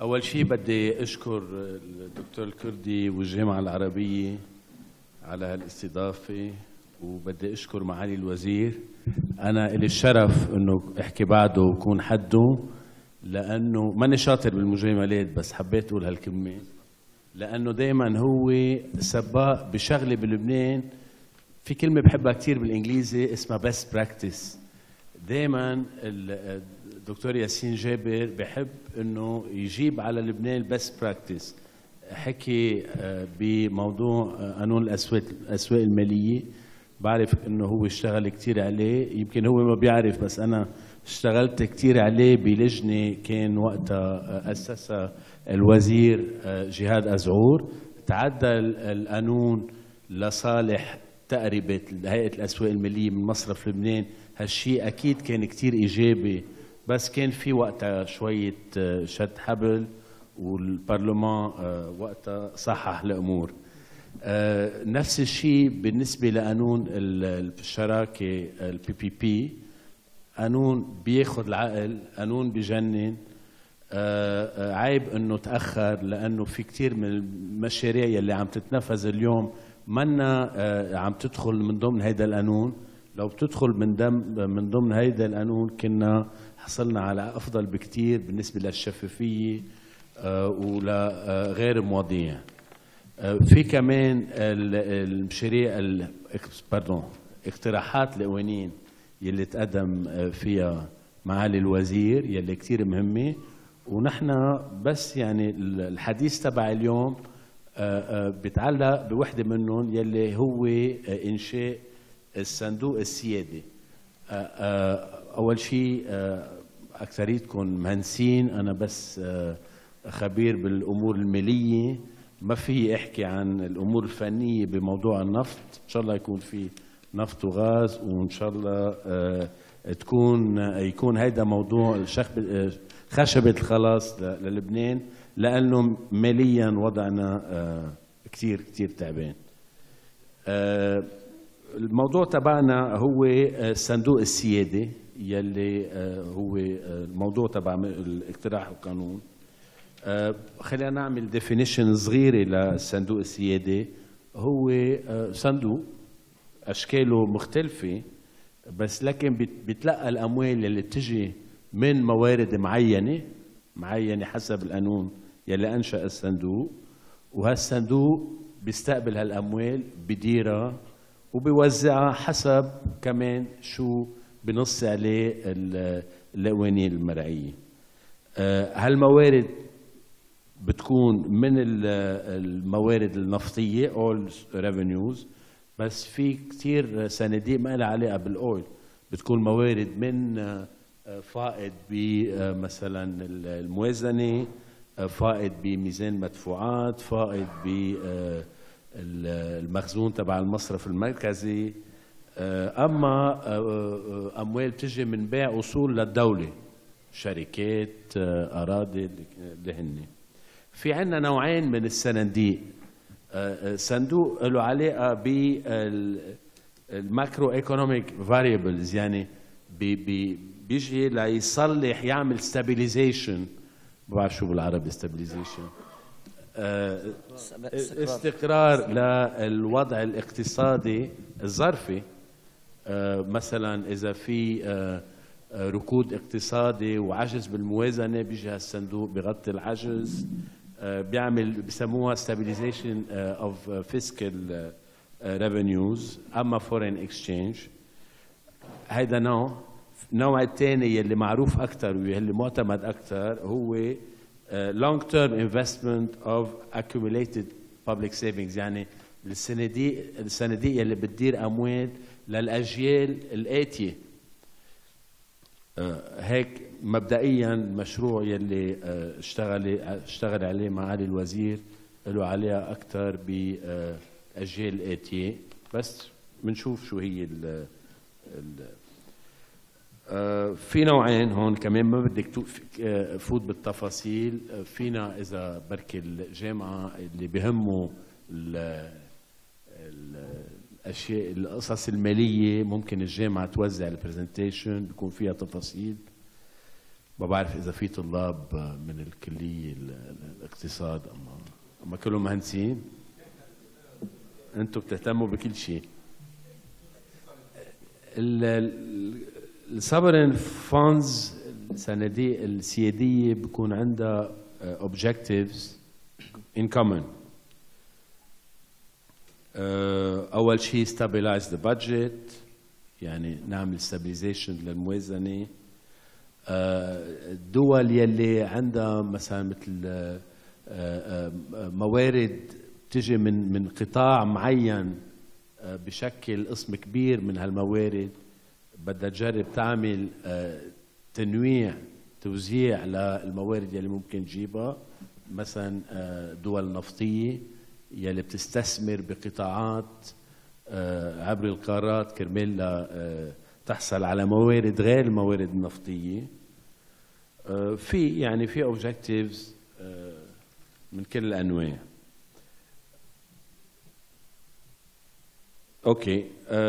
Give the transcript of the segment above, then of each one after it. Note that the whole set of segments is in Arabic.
أول شيء بدي أشكر الدكتور الكردي والجامعة العربية على هالاستضافة، وبدي أشكر معالي الوزير. أنا إلي الشرف إنه أحكي بعده وكون حده، لأنه ماني شاطر بالمجاملات بس حبيت أقول هالكلمة، لأنه دايما هو سباق بشغلة بلبنان. في كلمة بحبها كتير بالإنجليزي اسمها best practice. دايما الدكتور ياسين جابر بحب انه يجيب على لبنان البست براكتس. حكي بموضوع قانون الاسواق الماليه، بعرف انه هو اشتغل كثير عليه، يمكن هو ما بيعرف بس انا اشتغلت كثير عليه بلجنه كان وقتها اسسها الوزير جهاد أزعور. تعدل القانون لصالح تقربة هيئة الأسواق المالية من مصرف لبنان. هالشيء أكيد كان كتير إيجابي، بس كان في وقتها شوية شد حبل، والبرلمان وقتها صحح الأمور. نفس الشيء بالنسبة لقانون الشراكة البي بي بي، قانون بياخد العقل، قانون بجنن. عيب انه تأخر، لأنه في كتير من المشاريع يلي عم تتنفذ اليوم منا عم تدخل من ضمن هيدا القانون. لو بتدخل من ضمن هيدا القانون كنا حصلنا على أفضل بكتير بالنسبة للشفافية ولغير المواضيع. في كمان المشاريع اقتراحات القوانين يلي تقدم فيها معالي الوزير يلي كتير مهمة، ونحن بس يعني الحديث تبع اليوم بيتعلق بوحدة منهم يلي هو إنشاء الصندوق السيادي. أول شيء أكثريتكم مهندسين، أنا بس خبير بالأمور المالية، ما في أحكي عن الأمور الفنية بموضوع النفط. إن شاء الله يكون في نفط وغاز، وإن شاء الله يكون هيدا موضوع خشبة الخلاص للبنان، لأنه ماليا وضعنا كتير كتير تعبان. الموضوع تبعنا هو صندوق السيادة، يلي هو الموضوع تبع الاقتراح القانون. خلينا نعمل ديفينيشن صغيرة للصندوق السيادة. هو صندوق أشكاله مختلفة، بس لكن بتلقى الأموال اللي بتجي من موارد معينة حسب القانون يلي أنشأ الصندوق، وهالصندوق بيستقبل هالأموال بديرها وبيوزعها حسب كمان شو بنص عليه القوانين المرعية. هالموارد بتكون من الموارد النفطية all revenues، بس في كتير صناديق ما لها علاقة بالأويل، بتكون موارد من فائض بمثلا الموازنة، فائض بميزان مدفوعات، فائض بالمخزون تبع المصرف المركزي. أما أموال تجي من بيع أصول للدولة، شركات، أراضي، دهن. في عنا نوعين من الصناديق. صندوق له علاقة بالماكرو ايكونوميك فاريبلز، يعني بيجي ليصلح يعمل ستابيليزيشن. ما بعرف شو بالعربي ستابيليزيشن، استقرار للوضع الاقتصادي الظرفي. مثلا إذا في ركود اقتصادي وعجز بالموازنة، بيجي هالصندوق بغطي العجز، بسموها stabilization of fiscal revenues. أما foreign exchange هيدا نوع الثاني يلي معروف أكثر واللي معتمد أكثر هو long term investment of accumulated public savings، يعني الصناديق يلي بتدير أموال للأجيال الآتية. هيك مبدئيا مشروع يلي اشتغل عليه معالي الوزير له عليها أكثر بأجيال الآتية، بس بنشوف شو هي في نوعين هون كمان، ما بدك فوت بالتفاصيل. فينا إذا بركي الجامعة اللي بهمه الأشياء القصص المالية، ممكن الجامعة توزع البرزنتيشن بيكون فيها تفاصيل. ما بعرف اذا في طلاب من الكليه الاقتصاد اما كلهم مهندسين. انتم بتهتموا بكل شيء. السوفرين فاندز الصناديق السياديه بيكون عندها objectives in common. اول شيء stabilize the budget، يعني نعمل stabilization للموازنه. الدول يلي عندها مثلا مثل موارد تجي من قطاع معين بشكل قسم كبير من هالموارد، بدها تجرب تعمل توزيع للموارد يلي ممكن تجيبها. مثلا دول نفطيه يلي بتستثمر بقطاعات عبر القارات كرمال تحصل على موارد غير الموارد النفطيه. في اوبجكتيفز من كل الانواع. اوكي،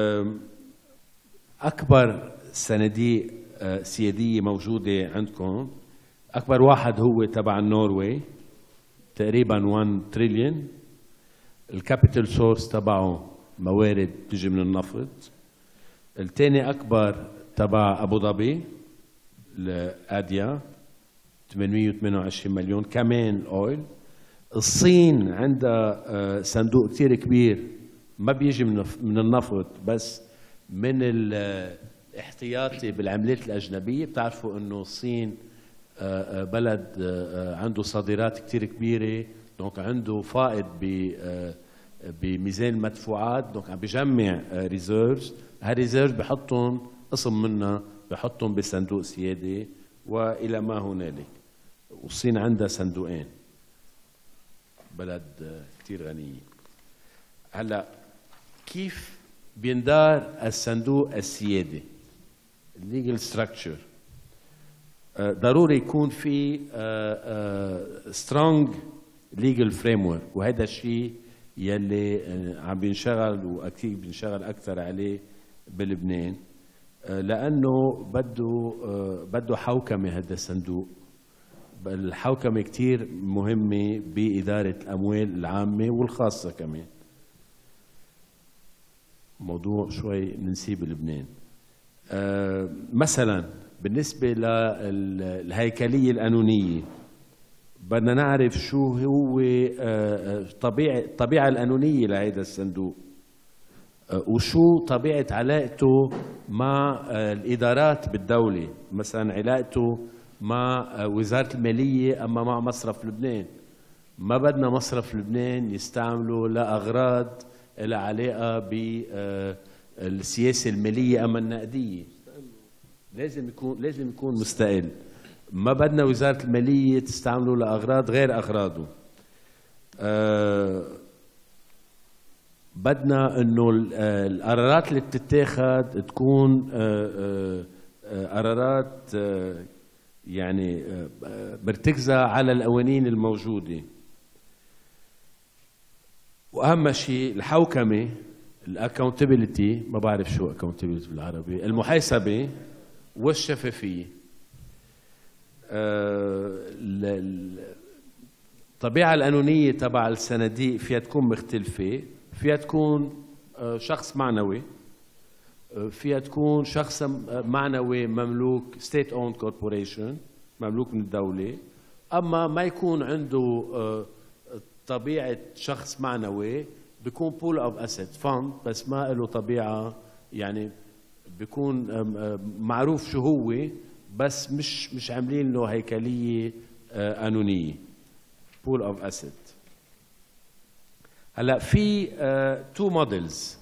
اكبر صناديق سياديه موجوده عندكم، اكبر واحد هو تبع النرويج تقريبا 1 تريليون. الكابيتال سورس تبعه موارد تجي من النفط. الثاني اكبر تبع ابو ظبي لاديا 828 مليون كمان اويل. الصين عندها صندوق كثير كبير ما بيجي من النفط بس من الاحتياطي بالعملات الاجنبيه. بتعرفوا انه الصين بلد عنده صادرات كثير كبيره، دونك عنده فائض بميزان المدفوعات، دونك عم بجمع ريزيرفز. هالريزيرفز بحطهم قسم منها بحطهم بصندوق سيادي والى ما هنالك. والصين عندها صندوقين، بلد كثير غنيه. هلا كيف بيندار الصندوق السيادي؟ الليجل ستراكشر ضروري يكون في سترونج ليجل فريم ورك، وهذا الشيء يلي عم بينشغل واكيد بينشغل اكثر عليه بلبنان، لانه بده حوكمه. هذا الصندوق الحوكمه كثير مهمه باداره الاموال العامه والخاصه كمان. موضوع شوي ننسيه بلبنان. مثلا بالنسبه للهيكليه القانونيه بدنا نعرف شو هو الطبيعه القانونيه لهذا الصندوق، وشو طبيعه علاقته مع الادارات بالدوله، مثلا علاقته مع وزاره الماليه اما مع مصرف لبنان. ما بدنا مصرف لبنان يستعمله لاغراض لها علاقه بالسياسه الماليه اما النقديه. لازم يكون مستقل. ما بدنا وزاره الماليه تستعمله لاغراض غير اغراضه. بدنا انه القرارات اللي بتتاخذ تكون قرارات يعني مرتكزه على القوانين الموجوده. واهم شيء الحوكمه، الاكونتبيلتي، ما بعرف شو اكونتبيلتي بالعربي، المحاسبه والشفافيه. الطبيعه القانونيه تبع الصناديق فيها تكون مختلفه، فيها تكون شخص معنوي، فيها تكون شخص معنوي مملوك ستيت اون كوربوريشن مملوك من الدوله، اما ما يكون عنده طبيعه شخص معنوي بيكون بول اوف اسيت فند بس ما له طبيعه، يعني بيكون معروف شو هو بس مش عاملين له هيكليه قانونيه. بول اوف اسيت. هلا في تو موديلز،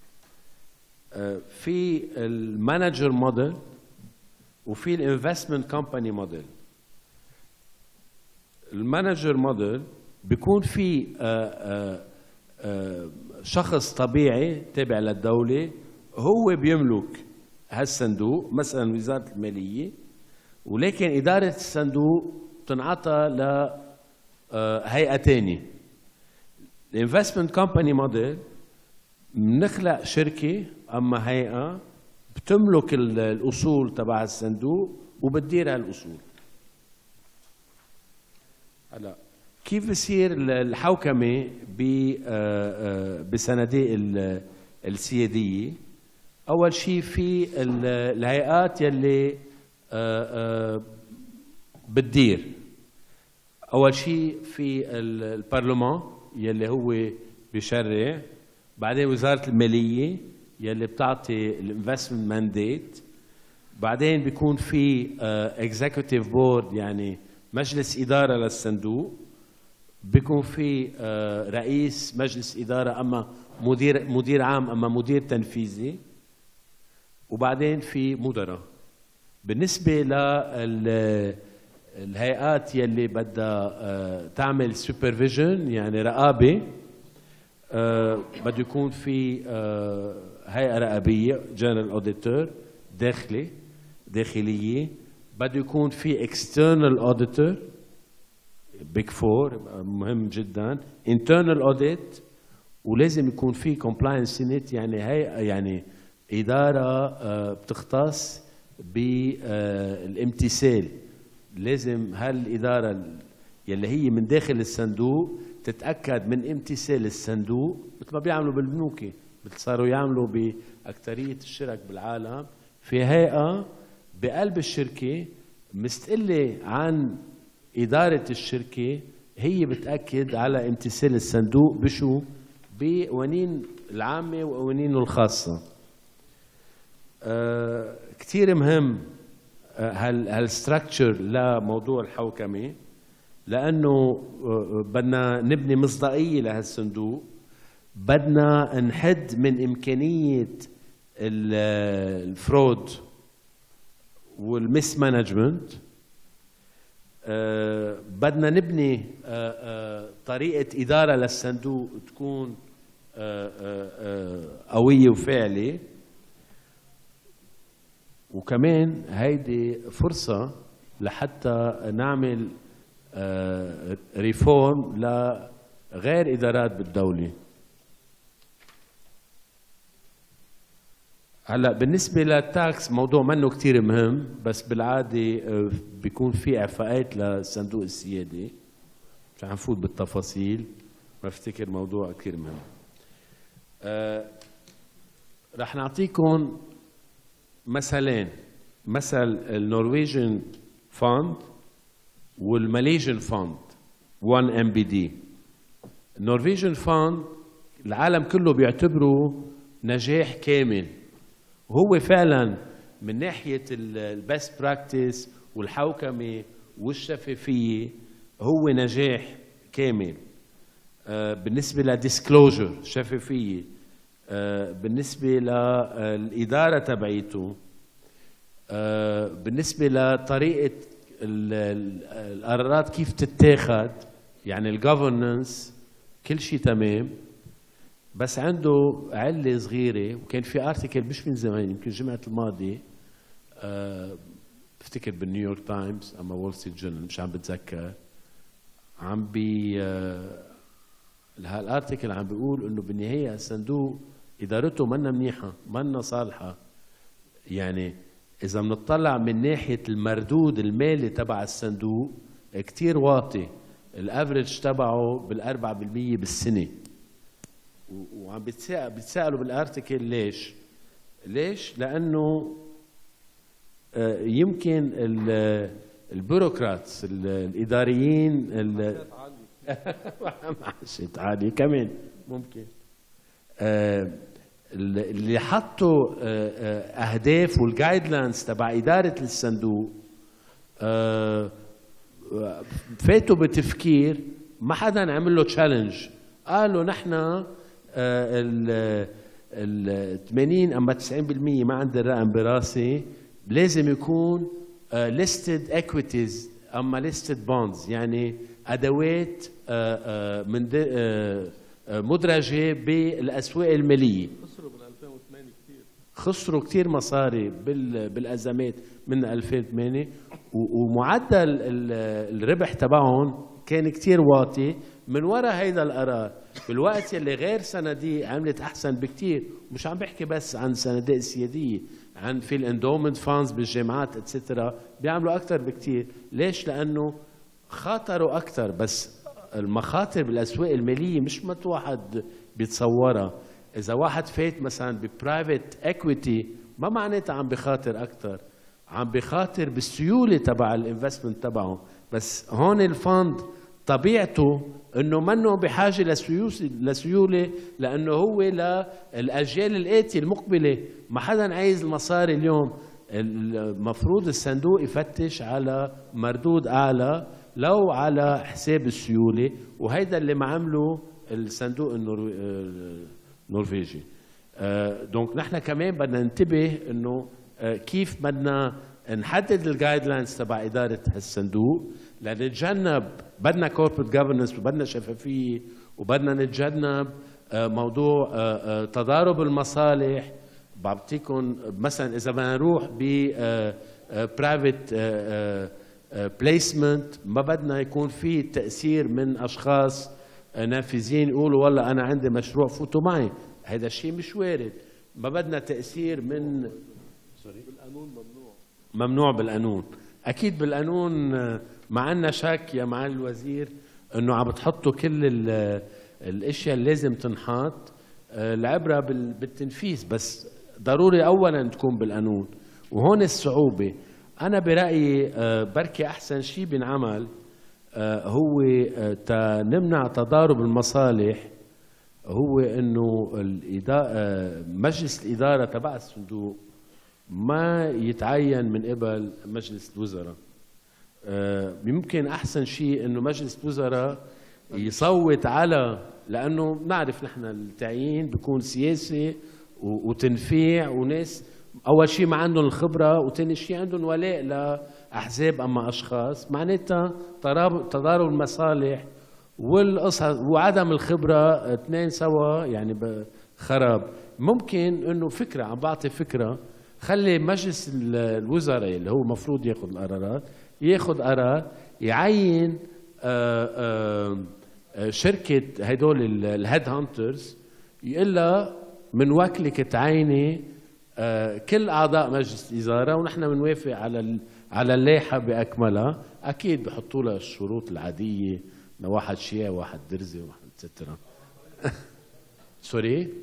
في المانجر موديل وفي الانفستمنت كومباني موديل. المانجر موديل بيكون في شخص طبيعي تابع للدوله هو بيملك هالصندوق، مثلا وزاره الماليه، ولكن اداره الصندوق بتنعطى لهيئه ثانيه. الانفستمنت كومباني موديل بنخلق شركه اما هيئه بتملك الاصول تبع الصندوق وبتدير هالاصول. هلا كيف بصير الحوكمه بصناديق السياديه؟ اول شيء في الهيئات يلي بتدير. اول شيء في البرلمان يلي هو بيشرع، بعدين وزاره الماليه يلي بتعطي الانفستمنت مانديت، بعدين بيكون في اكزيكتيف بورد يعني مجلس اداره للصندوق، بيكون في رئيس مجلس اداره اما مدير عام اما مدير تنفيذي، وبعدين في مدراء. بالنسبه للهيئات يلي بدها تعمل سوبرفيجن يعني رقابه، بده يكون في هيئه رقابيه جنرال اوديتور داخليه، بده يكون في اكسترنال اوديتور بيج فور مهم جدا، انترنال اوديت، ولازم يكون في كومبلاينس يونت يعني هيئه يعني اداره بتختص بالامتثال. لازم هالاداره يلي هي من داخل الصندوق تتاكد من امتثال الصندوق، مثل ما بيعملوا بالبنوك، مثل صاروا يعملوا باكثريه الشرك بالعالم. في هيئه بقلب الشركه مستقله عن اداره الشركه، هي بتاكد على امتثال الصندوق بشو؟ بقوانين العامه وقوانينه الخاصه. كثير مهم هالستراكشر لموضوع الحوكمه، لانه بدنا نبني مصداقيه لهالصندوق، بدنا نحد من امكانيه الفرود والمس مانجمنت، بدنا نبني طريقه اداره للصندوق تكون قويه وفاعله. وكمان هيدي فرصة لحتى نعمل ريفورم لغير إدارات بالدولة. هلا بالنسبة للتاكس موضوع منه كتير مهم، بس بالعادة بيكون في إعفاءات للصندوق السيادي، مش عم نفوت بالتفاصيل، بفتكر موضوع كتير مهم. رح نعطيكم مثلين، مثل النرويجن فاند والماليزيان فاند 1 MBD. النرويجن فاند العالم كله بيعتبره نجاح كامل، وهو فعلا من ناحيه البست براكتس والحوكمه والشفافيه هو نجاح كامل. بالنسبه لديسكلوجر شفافيه، بالنسبة للإدارة تبعيته، بالنسبة لطريقة القرارات كيف تتاخد، يعني الجوفرننس كل شيء تمام، بس عنده علة صغيرة. وكان في ارتكل مش من زمان، يمكن الجمعة الماضية بفتكر بالنيويورك تايمز أما وول ستريت جورنال، مش عم بتذكر، عم هالارتكل عم بيقول انه بالنهاية الصندوق ادارته منا منيحه، منا صالحه. يعني اذا بنطلع من ناحيه المردود المالي تبع الصندوق كثير واطي، الافرج تبعه بال4% بالسنه. وعم بتسالوا بالارتكل ليش؟ لانه يمكن البيروقراطس الاداريين معاشات عاليه كمان ممكن، اللي حطوا اهداف والجايد لاينز تبع اداره الصندوق فاتوا بتفكير ما حدا عمل له تشالنج. قالوا نحن ال 80 اما 90% ما عندي الرقم براسي، لازم يكون listed equities اما listed bonds، يعني ادوات من مدرجه بالاسواق الماليه. خسروا بال 2008 كثير، خسروا كثير مصاري بالازمات من 2008، ومعدل الربح تبعهم كان كثير واطي من وراء هيدا القرار، بالوقت يلي غير صناديق عملت احسن بكثير. مش عم بحكي بس عن صناديق السياديه، عن في الاندومنت فاندز بالجامعات اتسترا بيعملوا اكثر بكثير. ليش؟ لانه خاطروا اكثر، بس المخاطر بالاسواق الماليه مش مت واحد بيتصورها. اذا واحد فات مثلا ببرايفت اكويتي ما معناتها عم بخاطر اكثر، عم بخاطر بالسيوله تبع الانفستمنت تبعه. بس هون الفند طبيعته انه منه بحاجه لسيوله، لانه هو للاجيال الاتيه المقبله. ما حدا عايز المصاري اليوم. المفروض الصندوق يفتش على مردود اعلى لو على حساب السيوله، وهيدا اللي ما عمله الصندوق النرويجي. دونك نحن كمان بدنا ننتبه انه كيف بدنا نحدد الجايد لاينز تبع اداره هالصندوق، لنتجنب بدنا كوربريت جفرنس وبدنا شفافيه، وبدنا نتجنب موضوع تضارب المصالح. بعطيكم مثلا اذا بدنا نروح ب برايفت بليسمنت ما بدنا يكون في تاثير من اشخاص نافذين يقولوا والله انا عندي مشروع فوتوا معي، هذا الشيء مش وارد. ما بدنا تاثير من بالقانون ممنوع. ممنوع بالقانون. اكيد بالقانون ما عندنا شك يا معالي الوزير انه عم بتحطوا كل الاشياء اللي لازم تنحط. العبره بالتنفيذ، بس ضروري اولا تكون بالقانون، وهون الصعوبه. انا برايي بركي احسن شيء بينعمل هو نمنع تضارب المصالح، هو انه مجلس الاداره تبع الصندوق ما يتعين من قبل مجلس الوزراء. يمكن احسن شيء انه مجلس الوزراء يصوت على، لانه بنعرف نحن التعيين بيكون سياسي وتنفيع، وناس اول شيء ما عندهم الخبره، وثاني شيء عندهم ولاء لاحزاب اما اشخاص. معناتها تضارب المصالح والقصص وعدم الخبره اثنين سوا يعني خراب. ممكن انه فكره، عم بعطي فكره، خلي مجلس الوزراء اللي هو المفروض ياخذ القرارات ياخذ قرار يعين شركه هدول الهيد هانترز، يقول لها من وكلك تعيني كل اعضاء مجلس الاداره، ونحن بنوافق على اللائحه باكملها. اكيد بحطوا لها الشروط العاديه، واحد شيعي واحد درزي واحد سترة. سوري،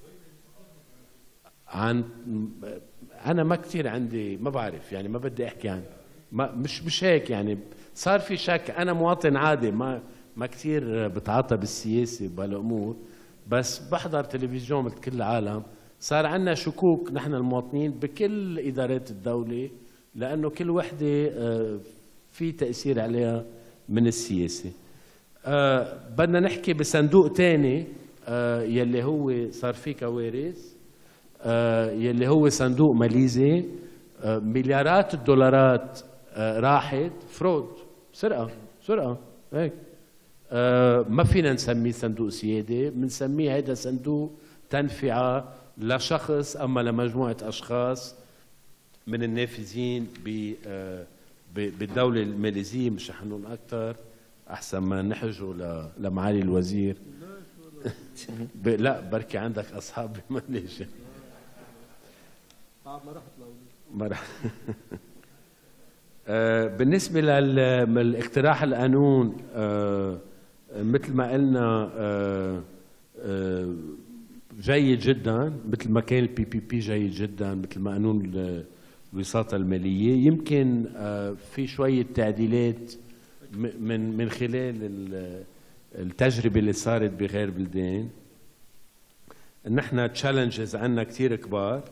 انا ما كثير عندي، ما بعرف يعني، ما بدي احكي عن مش هيك يعني. صار في شك، انا مواطن عادي ما كثير بتعاطى بالسياسه وبهالامور، بس بحضر تلفزيون مثل كل العالم. صار عندنا شكوك نحن المواطنين بكل ادارات الدوله، لانه كل وحده في تاثير عليها من السياسه. بدنا نحكي بصندوق ثاني يلي هو صار فيه كوارث، يلي هو صندوق ماليزي. مليارات الدولارات راحت فرود، سرقه هيك. ما فينا نسميه صندوق سياده، بنسميه هيدا صندوق تنفعه لشخص اما لمجموعه اشخاص من النافذين بالدوله الماليزيه. مش رح نقول اكثر احسن ما نحجوا لمعالي الوزير. لا بركي عندك اصحاب بماليزيا. ما رحت ما رح. بالنسبه للاقتراح القانون، مثل ما قلنا جيد جدا، مثل ما كان البي بي بي جيد جدا، مثل ما قانون الوساطه الماليه. يمكن في شويه تعديلات من خلال التجربه اللي صارت بغير بلدان. نحن تشالنجز عندنا كثير كبار.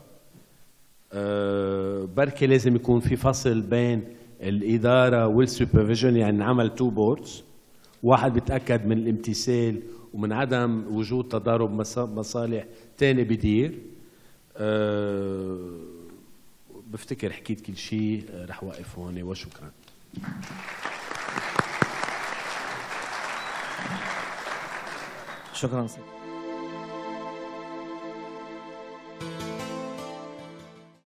بركي لازم يكون في فصل بين الاداره والسوبرفيجن، يعني نعمل تو بوردز، واحد بيتاكد من الامتثال ومن عدم وجود تضارب مصالح، ثاني بدير. بفتكر حكيت كل شيء، رح وقف هون وشكرا. شكرا سيدي.